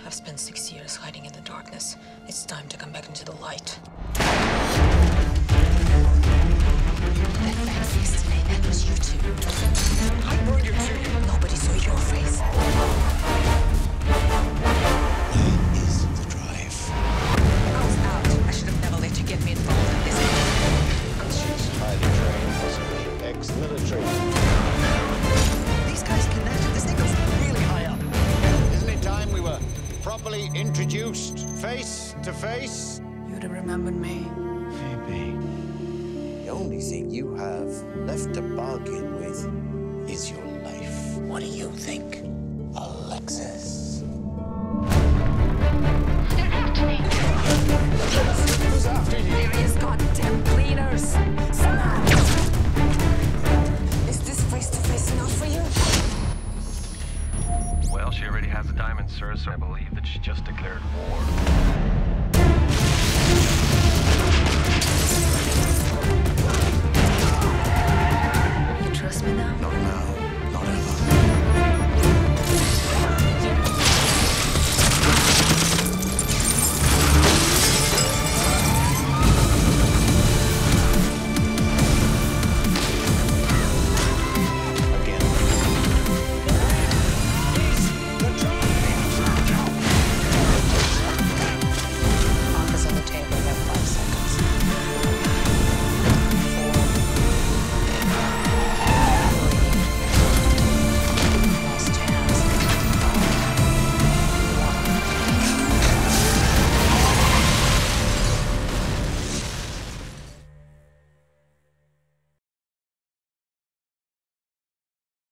I've spent 6 years hiding in the darkness. It's time to come back into the light. That man yesterday, that was you two. I burned you to you. Nobody saw your face. Where is the drive? I was out. I should have never let you get me involved in this. She's highly trained, possibly ex-military. These guys connected. This thing goes really high up. Isn't it time we were properly introduced, face to face? You'd have remembered me. Maybe. The only thing you have left to bargain with is your life. What do you think, Alexis? They're after me. Who's after you? Various goddamn cleaners. Somehow. Is this face-to-face enough for you? Well, she already has the diamonds, sir, so I believe that she just declared war.